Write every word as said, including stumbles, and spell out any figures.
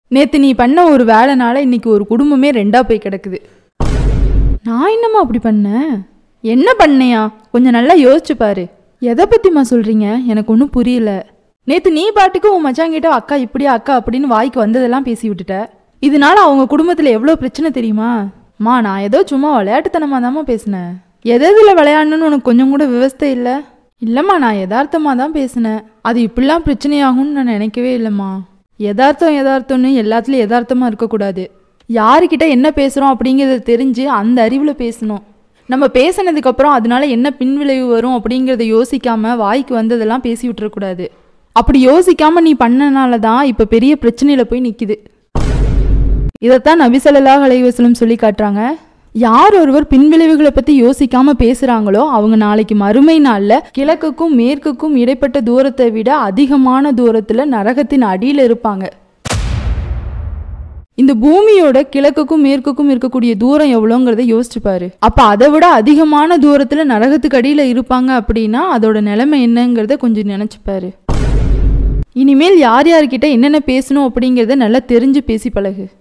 நேத்து நீ பண்ண ஒரு வேலைனால இன்னைக்கு ஒரு குடும்பமே ரெண்டா போய் கிடக்குது. நான் என்னம்மா அப்படி பண்ணேன்? என்ன பண்ணையா? கொஞ்சம் நல்லா யோசிச்சு பாரு. எதை பத்திமா சொல்றீங்க? எனக்கு ஒன்றும் புரியல. நேத்து நீ பாட்டுக்கு உன் மச்சாங்கிட்ட அக்கா இப்படியா அக்கா அப்படின்னு வாய்க்கு வந்ததெல்லாம் பேசி விட்டுட்ட. இதனால அவங்க குடும்பத்துல எவ்வளவு பிரச்சனை தெரியுமா? மா நான் ஏதோ சும்மா விளையாட்டுத்தனமா தாம்மா பேசினேன். எதில் விளையாடணும்னு உனக்கு கொஞ்சம் கூட விவஸ்தை இல்லை. இல்லைம்மா நான் யதார்த்தமாக தான் பேசினேன். அது இப்படிலாம் பிரச்சனையாகும்னு நான் நினைக்கவே இல்லைம்மா. யதார்த்தம் யதார்த்தம்னு எல்லாத்துலேயும் யதார்த்தமாக இருக்கக்கூடாது. யாருக்கிட்ட என்ன பேசுகிறோம் அப்படிங்கிறத தெரிஞ்சு அந்த அறிவில் பேசணும். நம்ம பேசினதுக்கப்புறம் அதனால என்ன பின்விளைவு வரும் அப்படிங்கிறத யோசிக்காமல் வாய்க்கு வந்ததெல்லாம் பேசி விட்டுறக்கூடாது. அப்படி யோசிக்காமல் நீ பண்ணனால தான் இப்போ பெரிய பிரச்சனையில் போய் நிற்கிது. இதைத்தான் நபி ஸல்லல்லாஹு அலைஹி வஸல்லம் சொல்லி காட்டுறாங்க. யார் ஒருவர் பின்விளைவுகளை பற்றி யோசிக்காம பேசுகிறாங்களோ அவங்க நாளைக்கு மறுமை நாளில் கிழக்குக்கும் மேற்குக்கும் இடைப்பட்ட தூரத்தை விட அதிகமான தூரத்தில் நரகத்தின் அடியில் இருப்பாங்க. இந்த பூமியோட கிழக்குக்கும் மேற்குக்கும் இருக்கக்கூடிய தூரம் எவ்வளோங்கிறத யோசிச்சு பாரு. அப்போ அதை விட அதிகமான தூரத்தில் நரகத்துக்கு அடியில் இருப்பாங்க அப்படின்னா அதோட நிலைமை என்னங்கிறத கொஞ்சம் நினச்சிப்பாரு. இனிமேல் யார் யார்கிட்ட என்னென்ன பேசணும் அப்படிங்கிறத நல்லா தெரிஞ்சு பேசி பழகு.